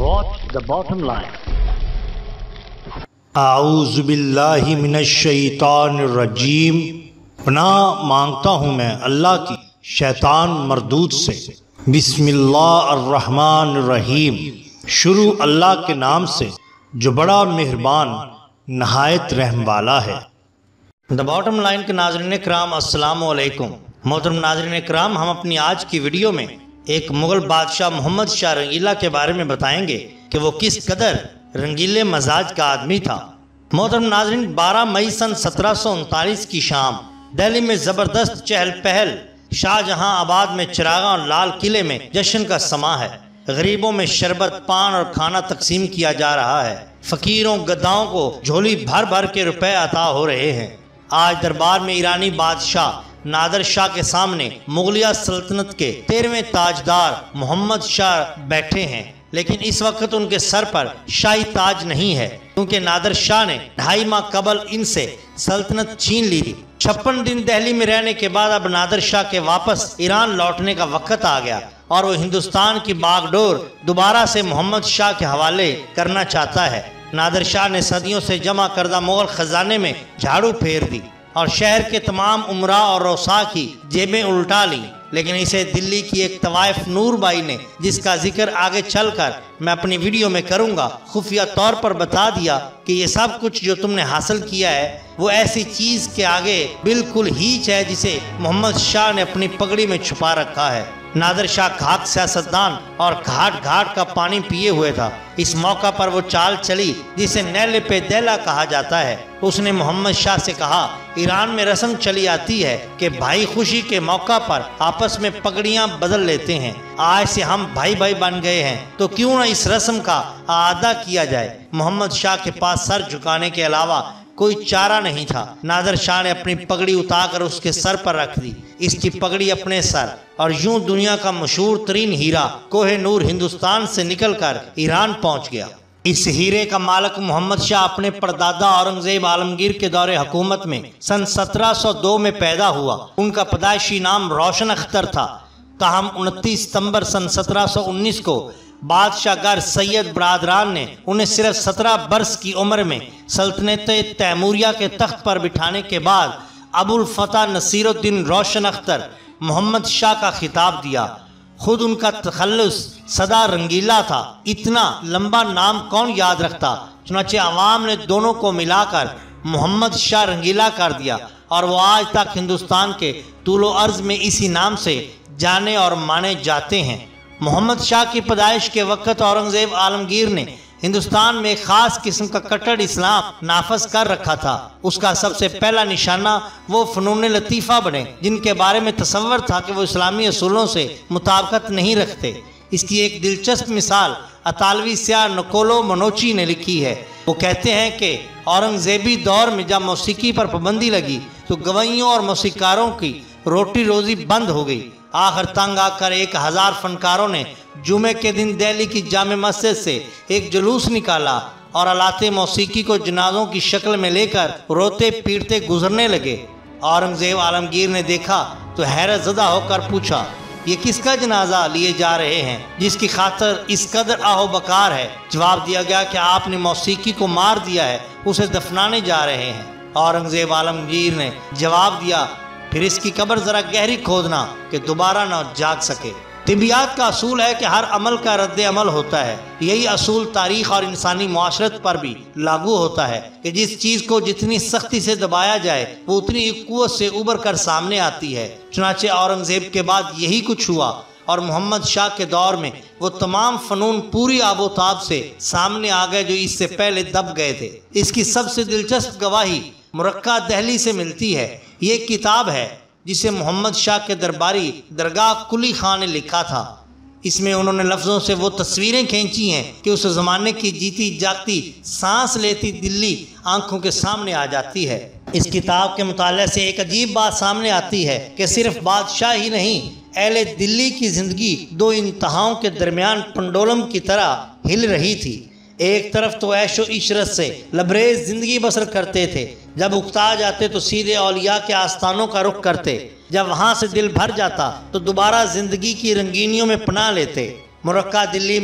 Watch the bottom line. आऊज़ु बिल्लाहि मिनश्शैतानिर्रजीम। पनाह मांगता हूँ मैं अल्लाह की शैतान मरदूद से। बिस्मिल्लाहिर्रहमानिर्रहीम। शुरू अल्लाह के नाम से जो बड़ा मेहरबान नहायत रहम वाला है। द बॉटम लाइन के नाज़रीन कराम अस्सलामु अलैकुम। मोहतरम नाज़रीन कराम, हम अपनी आज की वीडियो में एक मुग़ल बादशाह मोहम्मद शाह रंगीला के बारे में बताएंगे कि वो किस कदर रंगीले मजाज का आदमी था। मोहतरम नाज़रीन, 12 मई सन 1739 की शाम दिल्ली में ज़बरदस्त चहल पहल, शाहजहां आबाद में चिरागा और लाल किले में जश्न का समा है। गरीबों में शरबत, पान और खाना तकसीम किया जा रहा है। फ़कीरों गद्दाओं को झोली भर भर के रुपए अता हो रहे हैं। आज दरबार में ईरानी बादशाह नादर शाह के सामने मुगलिया सल्तनत के 13वें ताजदार मोहम्मद शाह बैठे हैं, लेकिन इस वक्त उनके सर पर शाही ताज नहीं है, क्योंकि नादर शाह ने 2.5 माह कबल इनसे सल्तनत छीन ली थी। 56 दिन दिल्ली में रहने के बाद अब नादर शाह के वापस ईरान लौटने का वक्त आ गया और वो हिंदुस्तान की बागडोर दोबारा से मोहम्मद शाह के हवाले करना चाहता है। नादर शाह ने सदियों से जमा करदा मुगल खजाने में झाड़ू फेर दी और शहर के तमाम उमरा और रोसा की जेबें उल्टा ली, लेकिन इसे दिल्ली की एक तवाइफ नूरबाई ने, जिसका जिक्र आगे चलकर मैं अपनी वीडियो में करूंगा, खुफिया तौर पर बता दिया कि ये सब कुछ जो तुमने हासिल किया है वो ऐसी चीज के आगे बिल्कुल हीच है जिसे मोहम्मद शाह ने अपनी पगड़ी में छुपा रखा है। नादर शाह खाक सियासतदान और घाट घाट का पानी पिए हुए था। इस मौका पर वो चाल चली जिसे नैले पे दैला कहा जाता है। उसने मोहम्मद शाह से कहा, ईरान में रस्म चली आती है कि भाई खुशी के मौका पर आपस में पगड़ियां बदल लेते हैं। आज से हम भाई भाई बन गए हैं, तो क्यों न इस रस्म का आदा किया जाए। मोहम्मद शाह के पास सर झुकाने के अलावा कोई चारा नहीं था। नादर शाह ने अपनी पगड़ी उतारकर उसके सर पर रख दी। इसकी पगड़ी अपने सर और यूं दुनिया का मशहूर तरीन हीरा कोहे नूर हिंदुस्तान से निकलकर ईरान पहुंच गया। इस हीरे का मालिक मोहम्मद शाह अपने परदादा औरंगजेब आलमगीर के दौरे हुकूमत में सन 1702 में पैदा हुआ। उनका पैदाइशी नाम रोशन अख्तर था। ताहम 29 सितंबर सन 1719 को बादशाह गर सैयद बरादरान ने उन्हें सिर्फ 17 बरस की उम्र में सल्तनत तैमूरिया के तख्त पर बिठाने के बाद अबुल फतह नसीरुद्दीन रोशन अख्तर मोहम्मद शाह का खिताब दिया। खुद उनका तखल्लुस सदा रंगीला था। इतना लंबा नाम कौन याद रखता, चुनाचे अवाम ने दोनों को मिलाकर मोहम्मद शाह रंगीला कर दिया और वो आज तक हिंदुस्तान के तूलो अर्ज में इसी नाम से जाने और माने जाते हैं। मोहम्मद शाह की पैदाइश के वक्त औरंगजेब आलमगीर ने हिंदुस्तान में एक खास किस्म का कट्टर इस्लाम नाफज कर रखा था। उसका सबसे पहला निशाना वो फनून लतीफ़ा बने जिनके बारे में तसव्वुर था कि वो इस्लामी असूलों से मुताबिकत नहीं रखते। इसकी एक दिलचस्प मिसाल अतालवी स्याह नकोलो मनोची ने लिखी है। वो कहते हैं कि औरंगजेबी दौर में जब मौसीकी पर पाबंदी लगी तो गवैयों और मौसीकारों की रोटी रोजी बंद हो गई। आखिर तंग आकर 1000 फनकारों ने जुमे के दिन दिल्ली की जामे मस्जिद से एक जुलूस निकाला और आलाते मौसीकी को जनाजों की शक्ल में लेकर रोते पीटते गुजरने लगे। औरंगजेब आलमगीर ने देखा तो हैरत ज़दा होकर पूछा, ये किसका जनाजा लिए जा रहे हैं जिसकी खातर इस कदर आहो बकार है। जवाब दिया गया कि आपने मौसीकी को मार दिया है, उसे दफनाने जा रहे हैं। औरंगजेब आलमगीर ने जवाब दिया, फिर इसकी कब्र जरा गहरी खोदना कि दोबारा न जाग सके। तिबियात का असूल है कि हर अमल का रद्द अमल होता है। यही असूल तारीख और इंसानी मुआशरत पर भी लागू होता है कि जिस चीज को जितनी सख्ती से दबाया जाए वो उतनी कुव्वत से उबर कर सामने आती है। चुनाचे औरंगजेब के बाद यही कुछ हुआ और मोहम्मद शाह के दौर में वो तमाम फनून पूरी आबोताब से सामने आ गए जो इससे पहले दब गए थे। इसकी सबसे दिलचस्प गवाही मुरक्का दहली से मिलती है। ये किताब है जिसे मोहम्मद शाह के दरबारी दरगाह कुली खान ने लिखा था। इसमें उन्होंने लफ्ज़ों से वो तस्वीरें खींची हैं कि उस ज़माने की जीती जागती सांस लेती दिल्ली आंखों के सामने आ जाती है। इस किताब के मुताले से एक अजीब बात सामने आती है कि सिर्फ बादशाह ही नहीं, अहले दिल्ली की ज़िंदगी दो इंतहाओं के दरमियान पंडोलम की तरह हिल रही थी। एक तरफ तो ऐशो इशरत से लबरेज जिंदगी बसर करते थे, जब उकता जाते तो सीधे औलिया के आस्थानों का रुख करते, जब वहाँ से दिल भर जाता तो दोबारा जिंदगी की रंगीनियों में पनाह लेते। मुरक्का दिल्ली में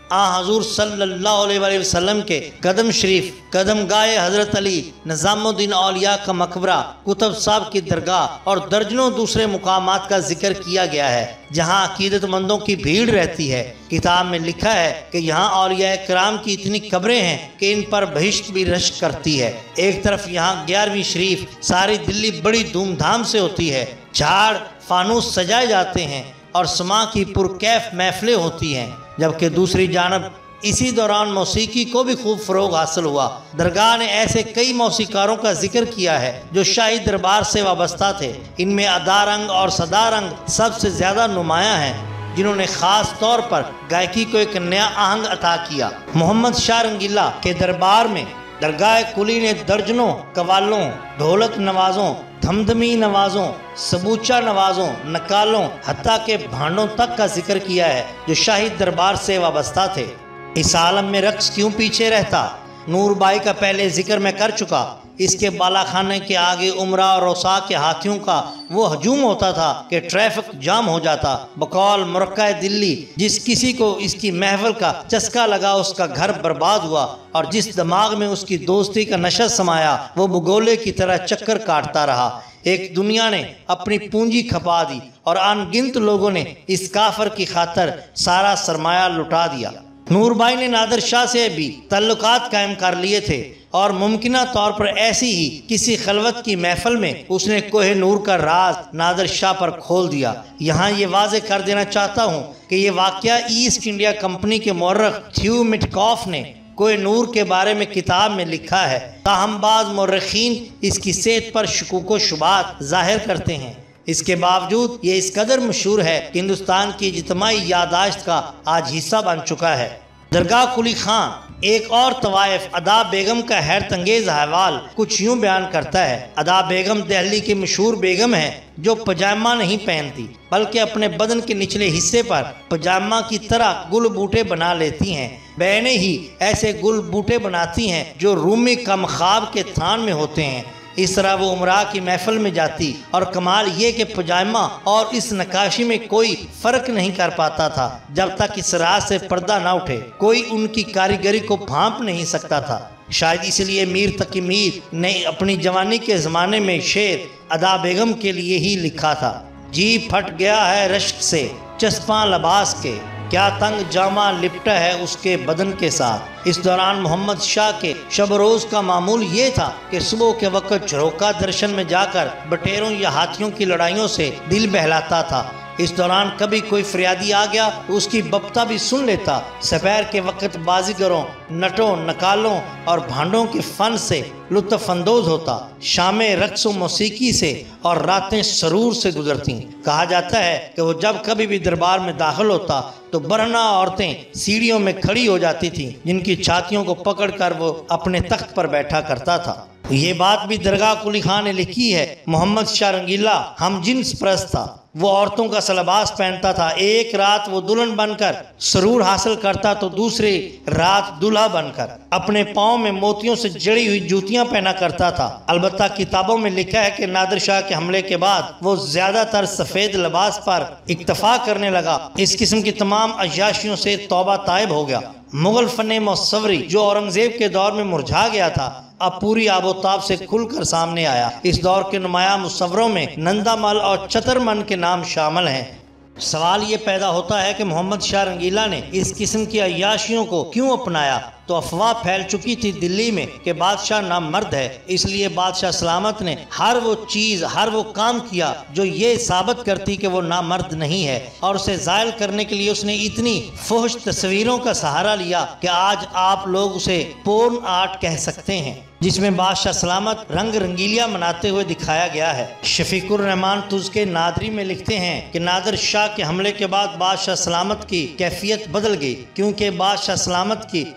आ हजूर सल्लल्लाहु अलैहि वसल्लम के कदम शरीफ, कदम गाए हज़रत अली, निज़ामुद्दीन औलिया का मकबरा, कुतुब साहब की दरगाह और दर्जनों दूसरे मुकामात का जिक्र किया गया है जहाँ अकीदतमंदों की भीड़ रहती है। किताब में लिखा है कि यहाँ औलिया कराम की इतनी कब्रें हैं कि इन पर बहिश्त भी रश्क करती है। एक तरफ यहाँ 11वीं शरीफ सारी दिल्ली बड़ी धूमधाम से होती है, झाड़ फानूस सजाए जाते हैं और समा की पुरकैफ महफिलें होती हैं, जबकि दूसरी जानब इसी दौरान मौसीकी को भी खूब फ़रोग हासिल हुआ। दरगाह ने ऐसे कई मौसीकारों का जिक्र किया है जो शाही दरबार से वाबस्ता थे। इनमें अदारंग और सदारंग सबसे ज़्यादा नुमायाँ हैं, जिन्होंने ख़ास तौर पर गायकी को एक नया आहंग अता किया। मोहम्मद शाह रंगीला के दरबार में दरगाह कुली ने दर्जनों कवालों, ढोलक नवाज़ों, धमधमी नवाज़ों, सबूचा नवाज़ों, नकालों, हत्ता के भांडों तक का जिक्र किया है जो शाही दरबार से वाबस्ता थे। इस आलम में रक्स क्यों पीछे रहता? नूरबाई का पहले जिक्र मैं कर चुका। इसके बालाखाने के आगे उमरा और रोसा के हाथियों का वो हजूम होता था कि ट्रैफिक जाम हो जाता। बकौल मुरक्का दिल्ली, जिस किसी को इसकी महफिल का चस्का लगा उसका घर बर्बाद हुआ, और जिस दिमाग में उसकी दोस्ती का नशा समाया वो भगोले की तरह चक्कर काटता रहा। एक दुनिया ने अपनी पूंजी खपा दी और अनगिनत लोगों ने इस काफर की खातर सारा सरमाया लुटा दिया। नूरबाई ने नादिर शाह से भी तल्लुकात कायम कर लिए थे और मुमकिना तौर पर ऐसी ही किसी खलवत की महफिल में उसने कोहे नूर का राज नादिर शाह पर खोल दिया। यहाँ ये वाजे कर देना चाहता हूँ कि ये वाक़या ईस्ट इंडिया कंपनी के मौर्रख थ्यू मिटकॉफ ने कोहे नूर के बारे में किताब में लिखा है। ताहम बाज़ मौर्रखीन इसकी सेहत पर शुकूक व शुबात जाहिर करते हैं। इसके बावजूद ये इस कदर मशहूर है कि हिंदुस्तान की इज्तिमाई यादाश्त का आज हिस्सा बन चुका है। दरगाह कुली खां एक और तवाइफ अदा बेगम का हैरत अंगेज अहवाल कुछ यूँ बयान करता है। अदा बेगम दिल्ली की मशहूर बेगम है जो पजामा नहीं पहनती बल्कि अपने बदन के निचले हिस्से पर पजामा की तरह गुल बूटे बना लेती हैं। बहनें ही ऐसे गुल बूटे बनाती हैं जो रूमी कमखाब के थान में होते हैं। इस तरह वो उमरा की महफिल में जाती और कमाल ये कि पजामा और इस नकाशी में कोई फर्क नहीं कर पाता था जब तक इस रात से पर्दा ना उठे। कोई उनकी कारीगरी को भांप नहीं सकता था। शायद इसलिए मीर तकी मीर ने अपनी जवानी के ज़माने में शेर अदा बेगम के लिए ही लिखा था। जी फट गया है रश्क से चस्पा लबास के, क्या तंग जामा लिपटा है उसके बदन के साथ। इस दौरान मोहम्मद शाह के शब रोज़ का मामूल ये था कि सुबह के वक्त झरोका दर्शन में जाकर बटेरों या हाथियों की लड़ाइयों से दिल बहलाता था। इस दौरान कभी कोई फरियादी आ गया तो उसकी बप्ता भी सुन लेता। सपैर के वक्त बाजीगरों, नटों, नकालों और भांडों के फन से लुत्फ़ अंदोज होता। शामें रक्स व मौसीकी से और रातें सरूर से गुजरती। कहा जाता है कि वो जब कभी भी दरबार में दाखिल होता तो बरहना औरतें सीढ़ियों में खड़ी हो जाती थीं, जिनकी छातियों को पकड़कर वो अपने तख्त पर बैठा करता था। ये बात भी दरगाह कुली खां ने लिखी है। मोहम्मद शाह रंगीला हम जिन्स परस्त था। वो औरतों का सलबास पहनता था। एक रात वो दुल्हन बनकर सरूर हासिल करता तो दूसरी रात दूल्हा बनकर अपने पाँव में मोतियों से जड़ी हुई जूतियां पहना करता था। अलबत्ता किताबों में लिखा है कि नादिर शाह के हमले के बाद वो ज्यादातर सफ़ेद लिबास पर इक्तफा करने लगा। इस किस्म की तमाम अय्याशियों से तौबा ताइब हो गया। मुगल फन मुसव्वरी जो औरंगजेब के दौर में मुरझा गया था अब पूरी आबोताब से खुलकर सामने आया। इस दौर के नुमाया मुसव्वरों में नंदामल और चतरमन के नाम शामिल हैं। सवाल ये पैदा होता है कि मोहम्मद शाह रंगीला ने इस किस्म की अय्याशियों को क्यों अपनाया। तो अफवाह फैल चुकी थी दिल्ली में कि बादशाह नामर्द है, इसलिए बादशाह सलामत ने हर वो चीज़, हर वो काम किया जो ये साबित करती कि वो नामर्द नहीं है, और उसे ज़ायल करने के लिए उसने इतनी फुहश तस्वीरों का सहारा लिया कि आज आप लोग उसे पोर्न आर्ट कह सकते हैं, जिसमें बादशाह सलामत रंग रंगीलियाँ मनाते हुए दिखाया गया है। शफीकुर रहमान तुज़के नादरी में लिखते हैं कि नादिर शाह के हमले के बाद बादशाह सलामत की कैफियत बदल गई, क्योंकि बादशाह सलामत की कुल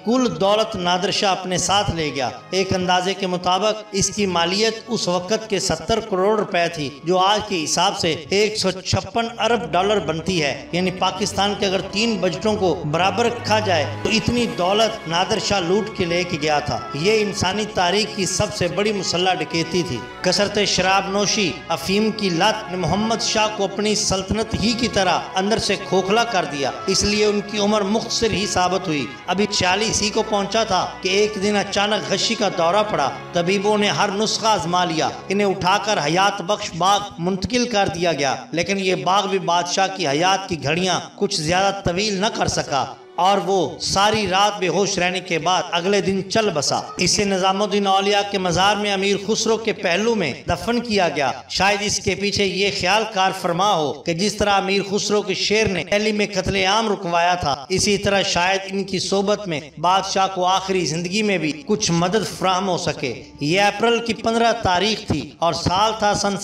दौलत नादिर शाह अपने साथ ले गया। एक अंदाजे के मुताबिक इसकी मालियत उस वक्त के 70 करोड़ रुपए थी, जो आज के हिसाब से 156 अरब डॉलर बनती है। यानी पाकिस्तान के अगर 3 बजटों को बराबर रखा जाए तो इतनी दौलत नादिर शाह लूट के लेके गया था। ये इंसानी तारीख की सबसे बड़ी मुसल्ला डकैती थी। कसरत शराब नोशी, अफीम की लत ने मोहम्मद शाह को अपनी सल्तनत ही की तरह अंदर से खोखला कर दिया, इसलिए उनकी उम्र मुख्तसर ही साबित हुई। अभी 40 ही को पहुंचा था कि एक दिन अचानक गशी का दौरा पड़ा। तबीबों ने हर नुस्खा आजमा लिया, इन्हें उठाकर हयात बख्श बाग मुंतकिल कर दिया गया, लेकिन ये बाग भी बादशाह की हयात की घड़ियां कुछ ज्यादा तवील न कर सका और वो सारी रात बेहोश रहने के बाद अगले दिन चल बसा। इसे निजामुद्दीन औलिया के मजार में अमीर खुसरो के पहलू में दफन किया गया। शायद इसके पीछे ये ख्याल कार फरमा हो कि जिस तरह अमीर खुसरो के शेर ने दिल्ली में कत्लेआम रुकवाया था, इसी तरह शायद इनकी सोबत में बादशाह को आखिरी जिंदगी में भी कुछ मदद फराहम हो सके। ये अप्रैल की 15 तारीख थी और साल था सन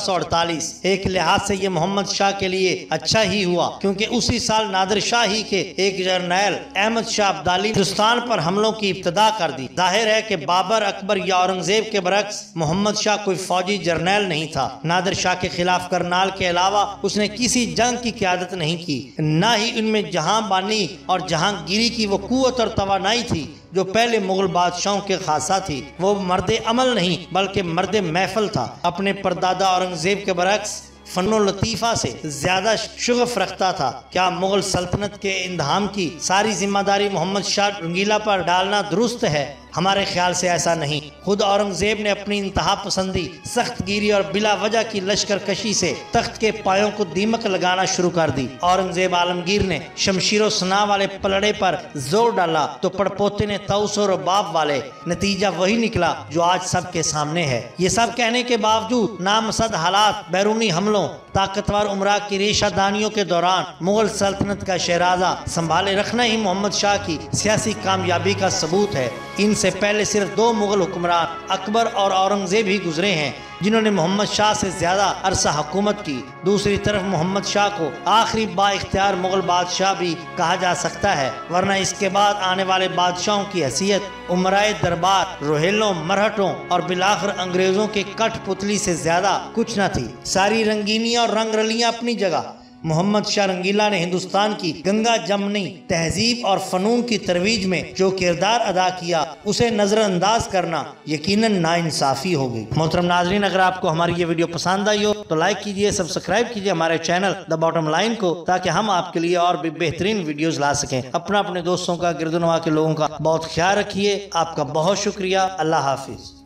1748। एक लिहाज से ये मोहम्मद शाह के लिए अच्छा ही हुआ, क्योंकि उसी साल नादिर शाह ही के एक जर्नैल अहमद शाह अब्दाली हिंदुस्तान पर हमलों की इब्तदा कर दी। जाहिर है कि बाबर, अकबर या औरंगजेब के बरक्स मोहम्मद शाह कोई फौजी जर्नैल नहीं था। नादिर शाह के खिलाफ करनाल के अलावा उसने किसी जंग की क़यादत नहीं की, न ही उनमें जहां बानी और जहांगीरी की वो कुव्वत और तवानाई थी जो पहले मुगल बादशाहों के खासा थी। वो मर्द अमल नहीं बल्कि मर्द महफल था। अपने परदादा औरंगजेब के बरक्स फन्नो लतीफ़ा से ज्यादा शुगफ रखता था। क्या मुगल सल्तनत के इंतहाम की सारी जिम्मेदारी मोहम्मद शाह रंगीला पर डालना दुरुस्त है? हमारे ख्याल से ऐसा नहीं। खुद औरंगजेब ने अपनी इंतहा पसंदी, सख्त गिरी और बिला वजह की लश्कर कशी से तख्त के पायों को दीमक लगाना शुरू कर दी। औरंगजेब आलमगीर ने शमशीर सना वाले पलड़े पर जोर डाला तो पड़पोते ने तौस और बाब वाले। नतीजा वही निकला जो आज सबके सामने है। ये सब कहने के बावजूद नामसद हालात, बैरूनी हमलों, ताकतवर उमरा की रेशादानियों के दौरान मुगल सल्तनत का शहराजा संभाले रखना ही मोहम्मद शाह की सियासी कामयाबी का सबूत है। इनसे पहले सिर्फ 2 मुगल हुक्मरान अकबर और औरंगजेब ही गुजरे हैं जिन्होंने मोहम्मद शाह से ज्यादा अरसा हुकूमत की। दूसरी तरफ मोहम्मद शाह को आखिरी बाइख्तियार मुगल बादशाह भी कहा जा सकता है, वरना इसके बाद आने वाले बादशाहों की हैसियत उमराए दरबार, रोहेलों, मरहटों और बिलाखिर अंग्रेजों के कठपुतली से ज्यादा कुछ न थी। सारी रंगीनियां और रंग रलियां अपनी जगह, मोहम्मद शाह रंगीला ने हिंदुस्तान की गंगा जमनी तहजीब और फनून की तरवीज में जो किरदार अदा किया, उसे नजरअंदाज करना यकीनन नाइंसाफी होगी। मोहतरम नाजरीन, अगर आपको हमारी ये वीडियो पसंद आई हो तो लाइक कीजिए, सब्सक्राइब कीजिए हमारे चैनल द बॉटम लाइन को, ताकि हम आपके लिए और भी बेहतरीन वीडियोस ला सकें। अपने दोस्तों का, गिरदुनवा के लोगों का बहुत ख्याल रखिए। आपका बहुत शुक्रिया। अल्लाह हाफिज।